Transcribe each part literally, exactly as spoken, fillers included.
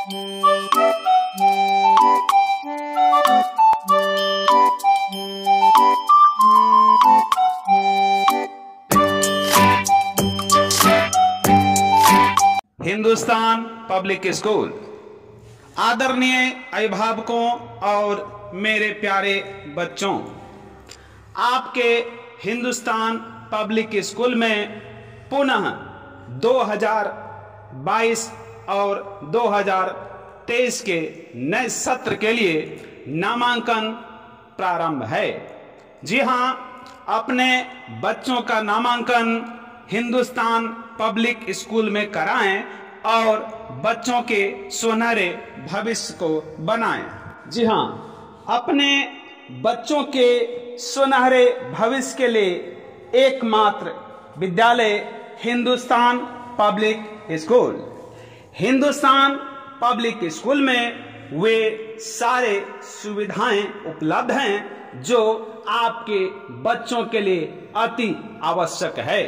Hindustan public school. आदरणीय अभिभावकों और मेरे प्यारे बच्चों, आपके हिंदुस्तान पब्लिक स्कूल में पुनः दो हज़ार बाईस और दो हज़ार तेईस के नए सत्र के लिए नामांकन प्रारंभ है। जी हां, अपने बच्चों का नामांकन हिंदुस्तान पब्लिक स्कूल में कराएं और बच्चों के सुनहरे भविष्य को बनाएं। जी हां, अपने बच्चों के सुनहरे भविष्य के लिए एकमात्र विद्यालय Hindustan public school. Hindustan public school में वे सारे सुविधाएं उपलब्ध हैं जो आपके बच्चों के लिए अति आवश्यक है।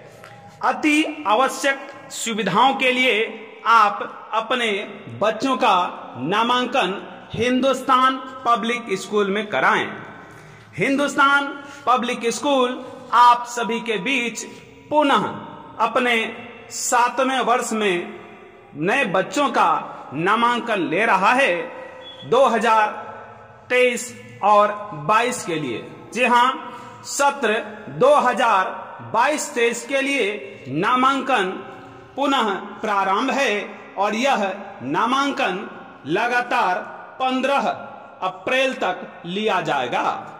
अति आवश्यक सुविधाओं के लिए आप अपने बच्चों का नामांकन हिंदुस्तान पब्लिक स्कूल में कराएं। हिंदुस्तान पब्लिक स्कूल आप सभी के बीच पुनः अपने सातवें वर्ष में नए बच्चों का नामांकन ले रहा है दो हज़ार तेईस और बाईस के लिए। जी हां, सत्र दो हज़ार बाईस तेईस के लिए नामांकन पुनः प्रारंभ है और यह नामांकन लगातार पंद्रह अप्रैल तक लिया जाएगा।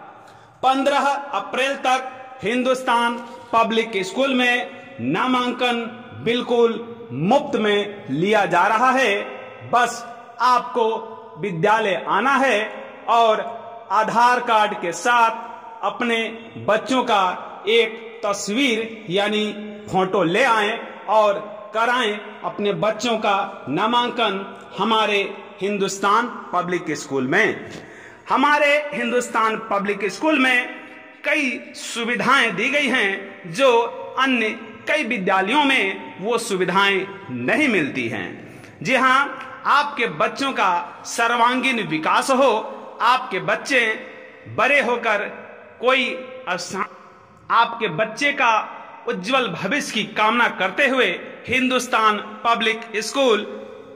पंद्रह अप्रैल तक हिंदुस्तान पब्लिक स्कूल में नामांकन बिल्कुल मुफ्त में लिया जा रहा है। बस आपको विद्यालय आना है और आधार कार्ड के साथ अपने बच्चों का एक तस्वीर यानी फोटो ले आएं और कराएं अपने बच्चों का नामांकन हमारे हिंदुस्तान पब्लिक स्कूल में। हमारे हिंदुस्तान पब्लिक स्कूल में कई सुविधाएं दी गई हैं जो अन्य कई विद्यालयों में वो सुविधाएं नहीं मिलती हैं। जी हां, आपके बच्चों का सर्वांगीण विकास हो, आपके बच्चे बड़े होकर कोई आपके बच्चे का उज्जवल भविष्य की कामना करते हुए हिंदुस्तान पब्लिक स्कूल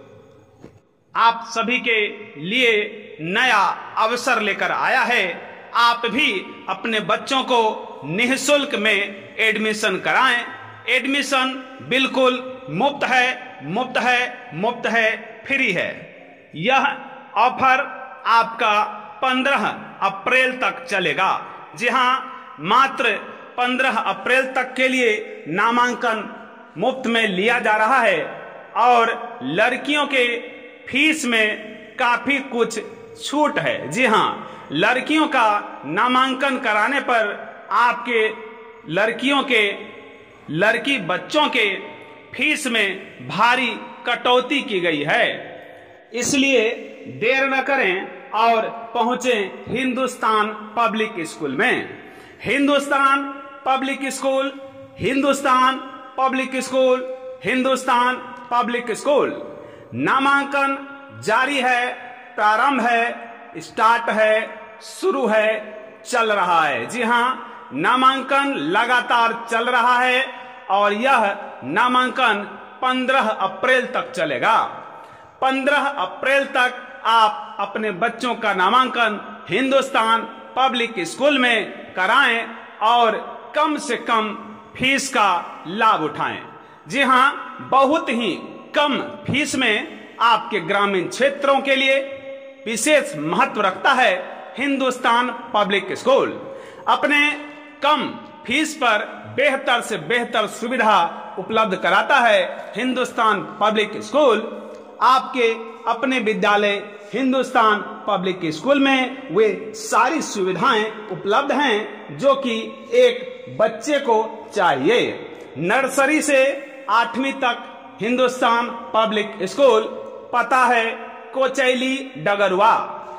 आप सभी के लिए नया अवसर लेकर आया है। आप भी अपने बच्चों को निःशुल्क में एडमिशन कराएं। एडमिशन बिल्कुल मुफ्त है, मुफ्त है, मुफ्त है, फ्री है। यह ऑफर आपका पंद्रह अप्रैल तक चलेगा। जी हां, मात्र पंद्रह अप्रैल तक के लिए नामांकन मुफ्त में लिया जा रहा है और लड़कियों के फीस में काफी कुछ छूट है। जी हां, लड़कियों का नामांकन कराने पर आपके लड़कियों के लड़की बच्चों के फीस में भारी कटौती की गई है। इसलिए देर न करें और पहुंचे हिंदुस्तान पब्लिक स्कूल में। Hindustan public school, Hindustan public school, Hindustan public school. नामांकन जारी है, प्रारंभ है, स्टार्ट है, शुरू है, चल रहा है। जी हां, नामांकन लगातार चल रहा है और यह नामांकन पंद्रह अप्रैल तक चलेगा। पंद्रह अप्रैल तक आप अपने बच्चों का नामांकन हिंदुस्तान पब्लिक स्कूल में कराएं और कम से कम फीस का लाभ उठाएं। जी हां, बहुत ही कम फीस में आपके ग्रामीण क्षेत्रों के लिए विशेष महत्व रखता है हिंदुस्तान पब्लिक स्कूल। अपने कम फीस पर बेहतर से बेहतर सुविधा उपलब्ध कराता है हिंदुस्तान पब्लिक स्कूल। आपके अपने विद्यालय हिंदुस्तान पब्लिक स्कूल में वे सारी सुविधाएं उपलब्ध हैं जो कि एक बच्चे को चाहिए। नर्सरी से आठवीं तक हिंदुस्तान पब्लिक स्कूल, पता है Kochaili Dagarua.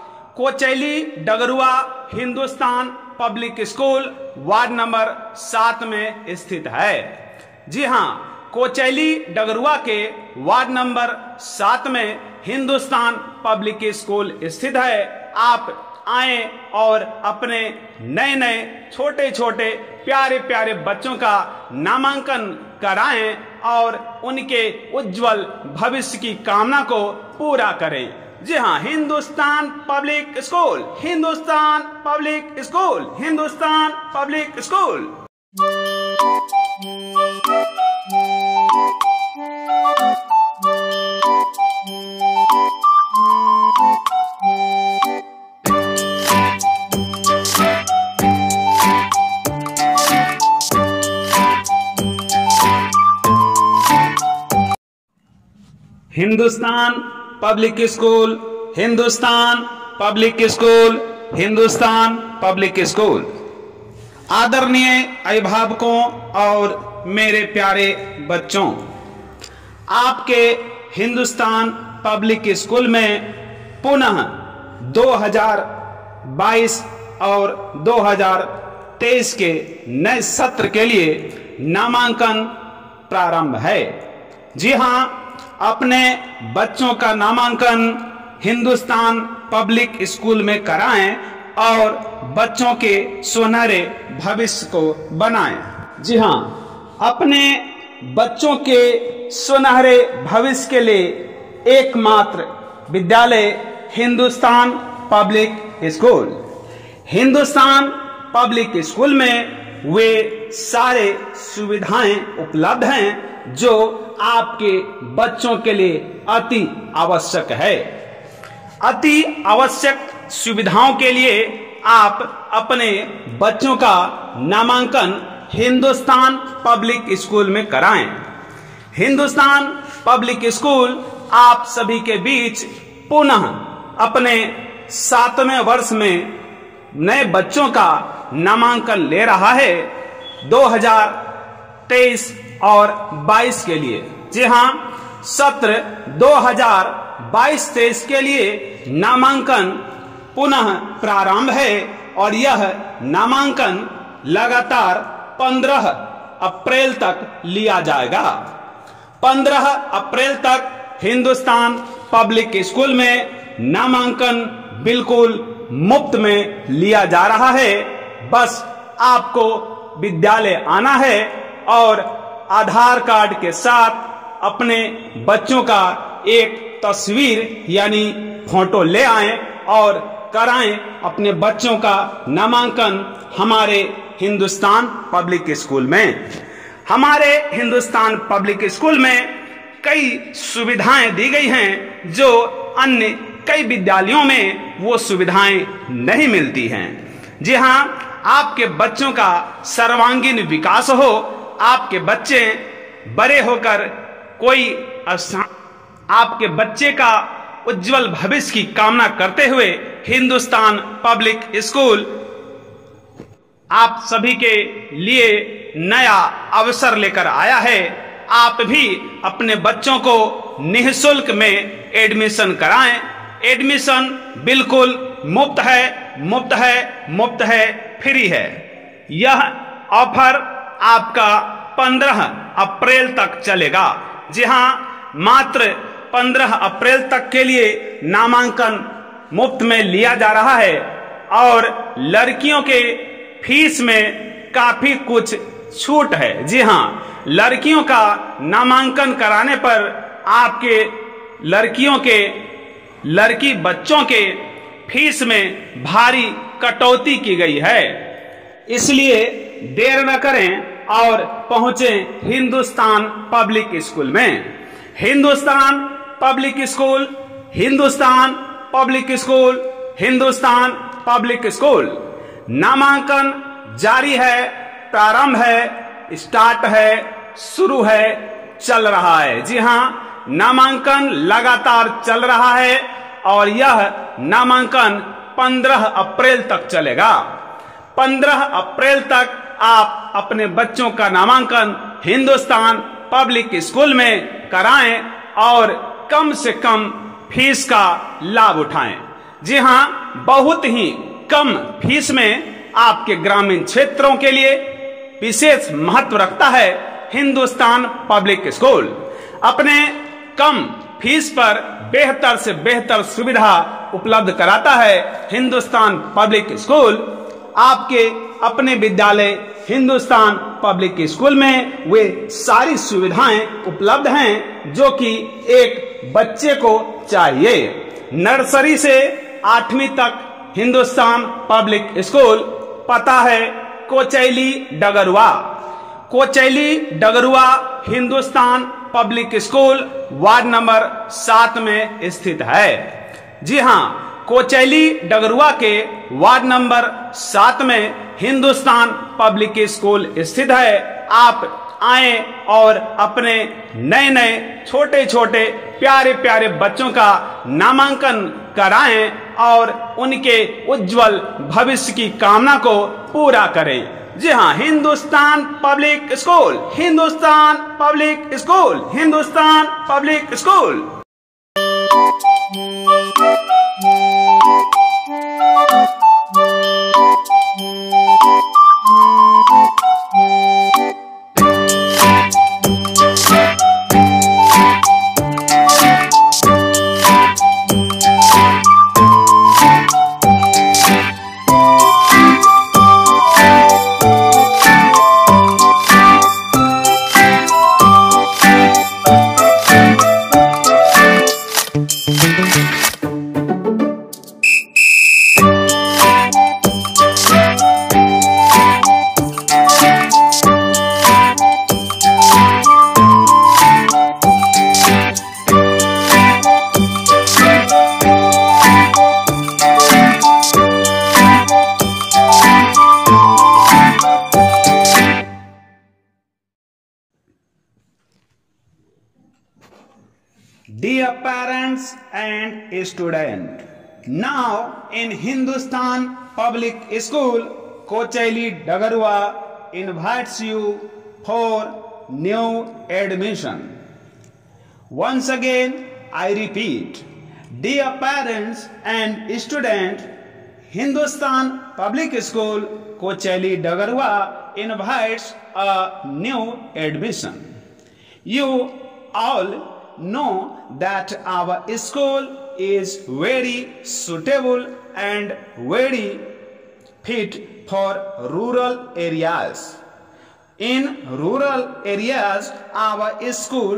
Kochaili Dagarua Hindustan public school ward number सात में स्थित है। जी हां, कोचैली डगरुआ के वार्ड नंबर सात में हिंदुस्तान पब्लिक स्कूल स्थित है। आप आए और अपने नए नए छोटे छोटे प्यारे प्यारे बच्चों का नामांकन कराएं और उनके उज्जवल भविष्य की कामना को पूरा करें। जी हाँ, Hindustan public school, Hindustan public school, Hindustan public school. Hindustan public school, Hindustan public school, Hindustan public school. आदरणीय अभिभावकों और मेरे प्यारे बच्चों, आपके हिंदुस्तान पब्लिक स्कूल में पुनः दो हज़ार बाईस और दो हज़ार तेईस के नए सत्र के लिए नामांकन प्रारंभ है। जी हां, अपने बच्चों का नामांकन हिंदुस्तान पब्लिक स्कूल में कराएं और बच्चों के सुनहरे भविष्य को बनाएं। जी हां, अपने बच्चों के सुनहरे भविष्य के लिए एकमात्र विद्यालय Hindustan public school. Hindustan public school में वे सारे सुविधाएं उपलब्ध हैं जो आपके बच्चों के लिए अति आवश्यक है। अति आवश्यक सुविधाओं के लिए आप अपने बच्चों का नामांकन हिंदुस्तान पब्लिक स्कूल में कराएं। हिंदुस्तान पब्लिक स्कूल आप सभी के बीच पुनः अपने सातवें वर्ष में नए बच्चों का नामांकन ले रहा है दो हज़ार तेईस और बाईस के लिए। जी हां, सत्र दो हज़ार बाईस तेईस के लिए नामांकन पुनः प्रारंभ है और यह नामांकन लगातार पंद्रह अप्रैल तक लिया जाएगा। पंद्रह अप्रैल तक हिंदुस्तान पब्लिक स्कूल में नामांकन बिल्कुल मुफ्त में लिया जा रहा है। बस आपको विद्यालय आना है और आधार कार्ड के साथ अपने बच्चों का एक तस्वीर यानी फोटो ले आएं और कराएं अपने बच्चों का नामांकन हमारे हिंदुस्तान पब्लिक स्कूल में। हमारे हिंदुस्तान पब्लिक स्कूल में कई सुविधाएं दी गई हैं जो अन्य कई विद्यालयों में वो सुविधाएं नहीं मिलती हैं। जी हां, आपके बच्चों का सर्वांगीण विकास हो, आपके बच्चे बड़े होकर कोई आपके बच्चे का उज्जवल भविष्य की कामना करते हुए हिंदुस्तान पब्लिक स्कूल आप सभी के लिए नया अवसर लेकर आया है। आप भी अपने बच्चों को निःशुल्क में एडमिशन कराएं। एडमिशन बिल्कुल मुफ्त है, मुफ्त है, मुफ्त है, फ्री है। यह ऑफर आपका पंद्रह अप्रैल तक चलेगा। जी हां, मात्र पंद्रह अप्रैल तक के लिए नामांकन मुफ्त में लिया जा रहा है और लड़कियों के फीस में काफी कुछ छूट है। जी हां, लड़कियों का नामांकन कराने पर आपके लड़कियों के लड़की बच्चों के फीस में भारी कटौती की गई है। इसलिए देर न करें और पहुंचे हिंदुस्तान पब्लिक स्कूल में। Hindustan public school, Hindustan public school, Hindustan public school. नामांकन जारी है, प्रारंभ है, स्टार्ट है, शुरू है, चल रहा है। जी हां, नामांकन लगातार चल रहा है और यह नामांकन पंद्रह अप्रैल तक चलेगा। पंद्रह अप्रैल तक आप अपने बच्चों का नामांकन हिंदुस्तान पब्लिक स्कूल में कराएं और कम से कम फीस का लाभ उठाएं। जी हां, बहुत ही कम फीस में आपके ग्रामीण क्षेत्रों के लिए विशेष महत्व रखता है हिंदुस्तान पब्लिक स्कूल। अपने कम फीस पर बेहतर से बेहतर सुविधा उपलब्ध कराता है हिंदुस्तान पब्लिक स्कूल। आपके अपने विद्यालय हिंदुस्तान पब्लिक स्कूल में वे सारी सुविधाएं उपलब्ध हैं जो कि एक बच्चे को चाहिए। नर्सरी से आठवीं तक हिंदुस्तान पब्लिक स्कूल। पता है Kochaili Dagarua. Kochaili Dagarua Hindustan public school ward number सात में स्थित है। जी हाँ, कोचैली डगरुआ के वार्ड नंबर सात में हिंदुस्तान पब्लिक स्कूल स्थित है। आप आए और अपने नए नए छोटे छोटे प्यारे प्यारे बच्चों का नामांकन कराएं और उनके उज्जवल भविष्य की कामना को पूरा करें। जी हाँ, Hindustan public school, Hindustan public school, Hindustan public school. Dear parents and students, now in Hindustan Public School, Kocheli Dagarua invites you for new admission. Once again, I repeat, dear parents and students, Hindustan Public School, Kocheli Dagarua invites a new admission. You all know that our school is very suitable and very fit for rural areas. In rural areas, our school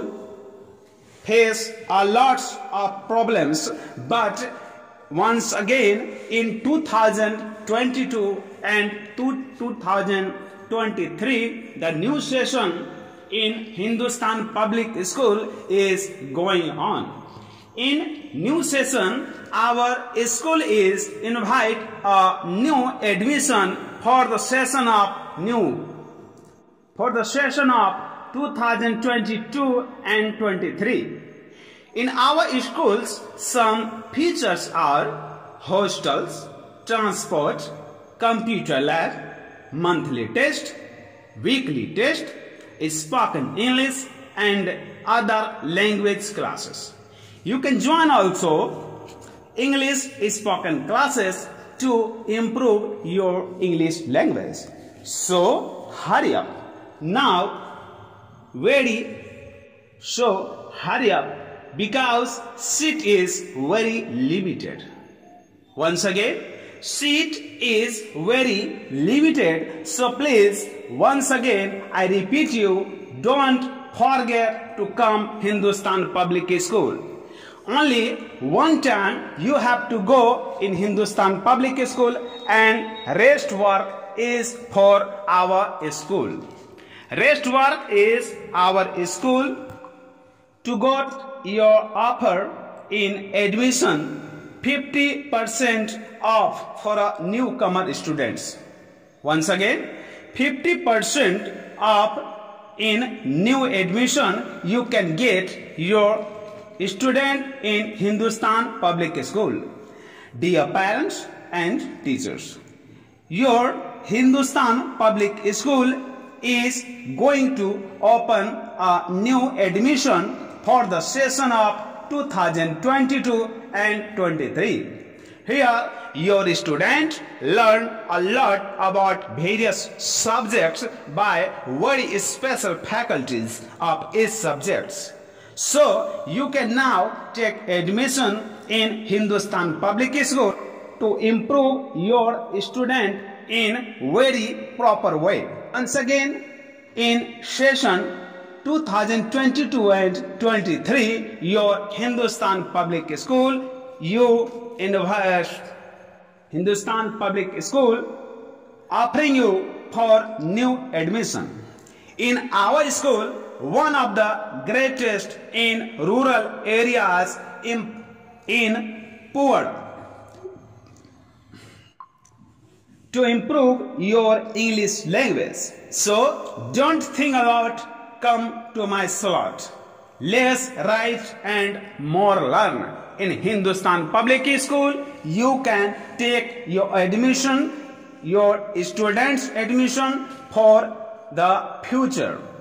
face a lot of problems, but once again in two thousand twenty-two and two thousand twenty-three, the new session in Hindustan Public School is going on. In new session, our school is invite a new admission for the session of new for the session of two thousand twenty-two and twenty-three. In our schools, some features are hostels, transport, computer lab, monthly test, weekly test, spoken English and other language classes. You can join also English spoken classes to improve your English language. So hurry up. Now very so hurry up because seat is very limited. Once again, seat is very limited, so please once again I repeat you, don't forget to come Hindustan Public School. Only one time you have to go in Hindustan Public School and rest work is for our school. Rest work is our school to got your offer in admission fifty percent off for a newcomer students. Once again, fifty percent off in new admission you can get your student in Hindustan Public School. Dear parents and teachers, your Hindustan Public School is going to open a new admission for the session of two thousand twenty-two and twenty-three. Here, your students learn a lot about various subjects by very special faculties of each subjects. So, you can now take admission in Hindustan Public School to improve your student in very proper way. Once again, in session two thousand twenty-two and twenty-three, your Hindustan Public School, you invite Hindustan Public School offering you for new admission. In our school, one of the greatest in rural areas in, in poor. To improve your English language. So, don't think about come to my slot. Less write and more learn. In Hindustan Public School, you can take your admission, your students' admission for the future.